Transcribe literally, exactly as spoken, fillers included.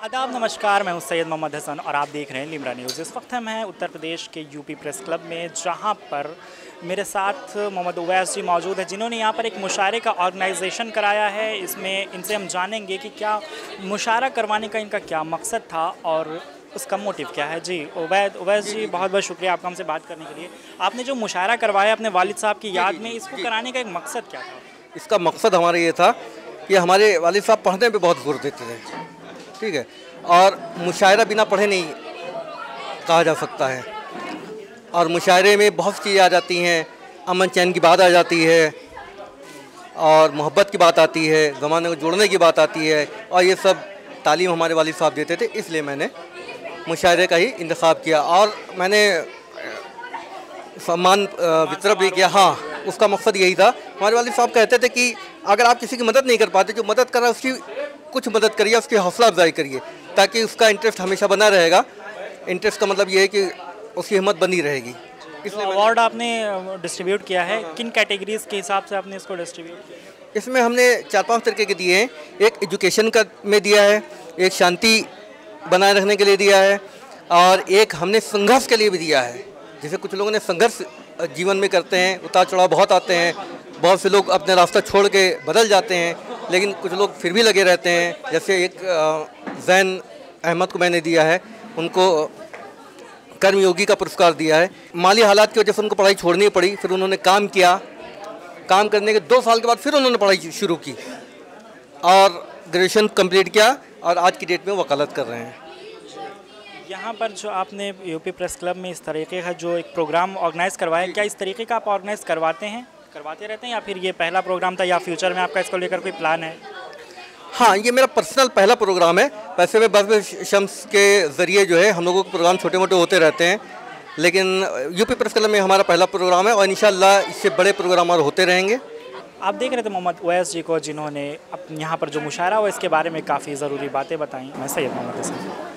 आदाब नमस्कार, मैं हूं सैयद मोहम्मद हसन और आप देख रहे हैं लिमरा न्यूज़। इस वक्त हम हैं उत्तर प्रदेश के यूपी प्रेस क्लब में, जहां पर मेरे साथ मोहम्मद उवैस जी मौजूद है, जिन्होंने यहां पर एक मुशायरे का ऑर्गेनाइजेशन कराया है। इसमें इनसे हम जानेंगे कि क्या मुशायरा करवाने का इनका क्या मकसद था और उसका मोटिव क्या है। जी उवैद उवैस जी, बहुत बहुत शुक्रिया आपका हमसे बात करने के लिए। आपने जो मुशायरा करवाया अपने वालिद साहब की याद में, इसको कराने का एक मकसद क्या था? इसका मकसद हमारा ये था कि हमारे वालिद साहब पढ़ने पे बहुत जोर देते थे, ठीक है, और मुशायरा बिना पढ़े नहीं कहा जा सकता है। और मुशायरे में बहुत चीज़ें आ जाती हैं, अमन चैन की बात आ जाती है और मोहब्बत की बात आती है, ज़माने को जोड़ने की बात आती है, और ये सब तालीम हमारे वालिद साहब देते थे। इसलिए मैंने मुशायरे का ही इंतखाब किया और मैंने सम्मान वितरण भी किया। हाँ, उसका मकसद यही था। हमारे वालिद साहब कहते थे कि अगर आप किसी की मदद नहीं कर पाते, जो मदद कर रहा है उसकी कुछ मदद करिए, उसकी हौसला अफजाई करिए, ताकि उसका इंटरेस्ट हमेशा बना रहेगा। इंटरेस्ट का मतलब ये है कि उसकी हिम्मत बनी रहेगी। इसलिए अवार्ड आपने डिस्ट्रीब्यूट किया है, किन कैटेगरीज के हिसाब से आपने इसको डिस्ट्रीब्यूट किया? इसमें हमने चार पांच तरीके के दिए हैं। एक एजुकेशन का में दिया है, एक शांति बनाए रखने के लिए दिया है, और एक हमने संघर्ष के लिए भी दिया है। जैसे कुछ लोगों ने संघर्ष जीवन में करते हैं, उतार चढ़ाव बहुत आते हैं, बहुत से लोग अपने रास्ता छोड़ के बदल जाते हैं, लेकिन कुछ लोग फिर भी लगे रहते हैं। जैसे एक जैन अहमद को मैंने दिया है, उनको कर्मयोगी का पुरस्कार दिया है। माली हालात की वजह से उनको पढ़ाई छोड़नी पड़ी, फिर उन्होंने काम किया, काम करने के दो साल के बाद फिर उन्होंने पढ़ाई शुरू की और ग्रेजुएशन कंप्लीट किया, और आज की डेट में वकालत कर रहे हैं। यहाँ पर जो आपने यूपी प्रेस क्लब में इस तरीके का जो एक प्रोग्राम ऑर्गेनाइज़ करवाया, क्या इस तरीके का आप ऑर्गेनाइज़ करवाते हैं करवाते रहते हैं या फिर ये पहला प्रोग्राम था, या फ्यूचर में आपका इसको लेकर कोई प्लान है? हाँ, ये मेरा पर्सनल पहला प्रोग्राम है। वैसे में बस शम्स के ज़रिए जो है हम लोगों के प्रोग्राम छोटे मोटे होते रहते हैं, लेकिन यूपी प्रेस क्लब में हमारा पहला प्रोग्राम है और इंशाल्लाह इससे बड़े प्रोग्राम और होते रहेंगे। आप देख रहे थे मोहम्मद उवैस जी को, जिन्होंने अब यहाँ पर जो मुशायरा हुआ इसके बारे में काफ़ी ज़रूरी बातें बताई। मैं सैयद मोहम्मद हसन।